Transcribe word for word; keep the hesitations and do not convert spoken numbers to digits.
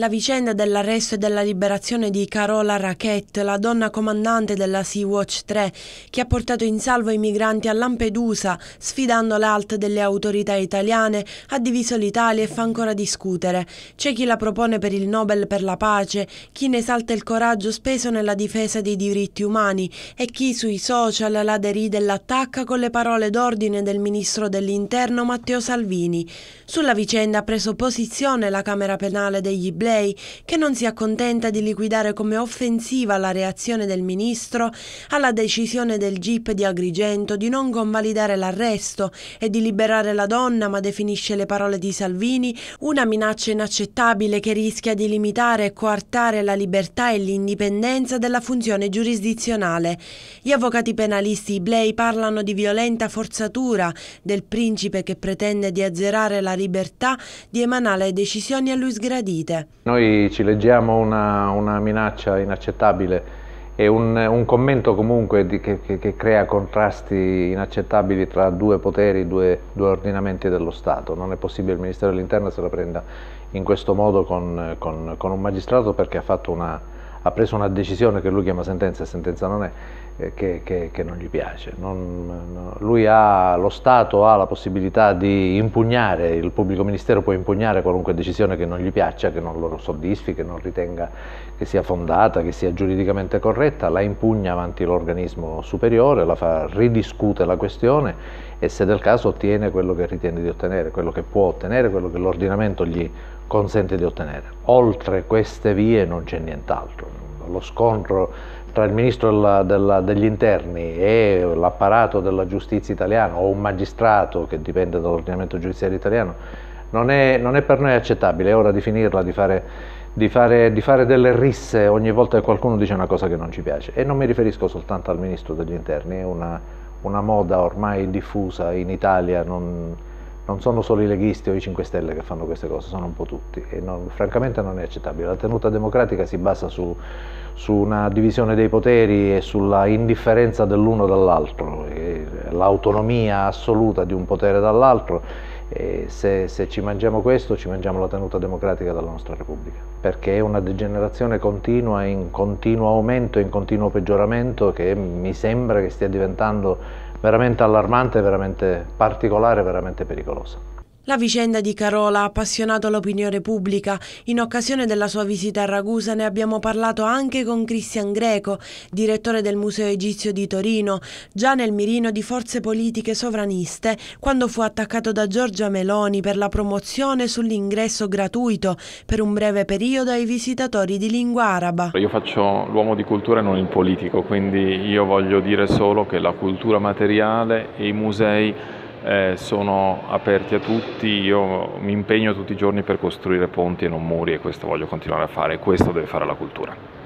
La vicenda dell'arresto e della liberazione di Carola Rackete, la donna comandante della Sea-Watch tre, che ha portato in salvo i migranti a Lampedusa, sfidando l'alt delle autorità italiane, ha diviso l'Italia e fa ancora discutere. C'è chi la propone per il Nobel per la pace, chi ne esalta il coraggio speso nella difesa dei diritti umani e chi sui social la deride e l'attacca con le parole d'ordine del ministro dell'Interno Matteo Salvini. Sulla vicenda ha preso posizione la Camera Penale degli che non si accontenta di liquidare come offensiva la reazione del ministro alla decisione del G I P di Agrigento di non convalidare l'arresto e di liberare la donna, ma definisce le parole di Salvini una minaccia inaccettabile che rischia di limitare e coartare la libertà e l'indipendenza della funzione giurisdizionale. Gli avvocati penalisti Iblei parlano di violenta forzatura del principe che pretende di azzerare la libertà di emanare decisioni a lui sgradite. Noi ci leggiamo una, una minaccia inaccettabile e un, un commento comunque di, che, che, che crea contrasti inaccettabili tra due poteri, due, due ordinamenti dello Stato. Non è possibile che il Ministero dell'Interno se la prenda in questo modo con, con, con un magistrato perché ha, fatto una, ha preso una decisione che lui chiama sentenza e sentenza non è, eh, che, che, che non gli piace. Non, no, lui ha, lo Stato ha la possibilità di impugnare, il pubblico ministero può impugnare qualunque decisione che non gli piaccia, che non lo soddisfi, che non ritenga che sia fondata, che sia giuridicamente corretta, la impugna avanti l'organismo superiore, la fa, ridiscute la questione e se del caso ottiene quello che ritiene di ottenere, quello che può ottenere, quello che l'ordinamento gli consente di ottenere. Oltre queste vie non c'è nient'altro. Lo scontro tra il ministro della, della, degli interni e l'apparato della giustizia italiana o un magistrato che dipende dall'ordinamento giudiziario italiano non è, non è per noi accettabile. È ora di finirla, di fare, di, fare, di fare delle risse ogni volta che qualcuno dice una cosa che non ci piace, e non mi riferisco soltanto al ministro degli interni, è una, una moda ormai diffusa in Italia. Non, Non sono solo i leghisti o i cinque Stelle che fanno queste cose, sono un po' tutti e non, francamente non è accettabile. La tenuta democratica si basa su, su una divisione dei poteri e sulla indifferenza dell'uno dall'altro, l'autonomia assoluta di un potere dall'altro. Se, se ci mangiamo questo, ci mangiamo la tenuta democratica della nostra Repubblica, perché è una degenerazione continua, in continuo aumento, in continuo peggioramento, che mi sembra che stia diventando veramente allarmante, veramente particolare, veramente pericolosa. La vicenda di Carola ha appassionato l'opinione pubblica. In occasione della sua visita a Ragusa ne abbiamo parlato anche con Cristian Greco, direttore del Museo Egizio di Torino, già nel mirino di forze politiche sovraniste, quando fu attaccato da Giorgia Meloni per la promozione sull'ingresso gratuito per un breve periodo ai visitatori di lingua araba. Io faccio l'uomo di cultura e non il politico, quindi io voglio dire solo che la cultura materiale e i musei Eh, sono aperti a tutti. Io mi impegno tutti i giorni per costruire ponti e non muri, e questo voglio continuare a fare, e questo deve fare la cultura.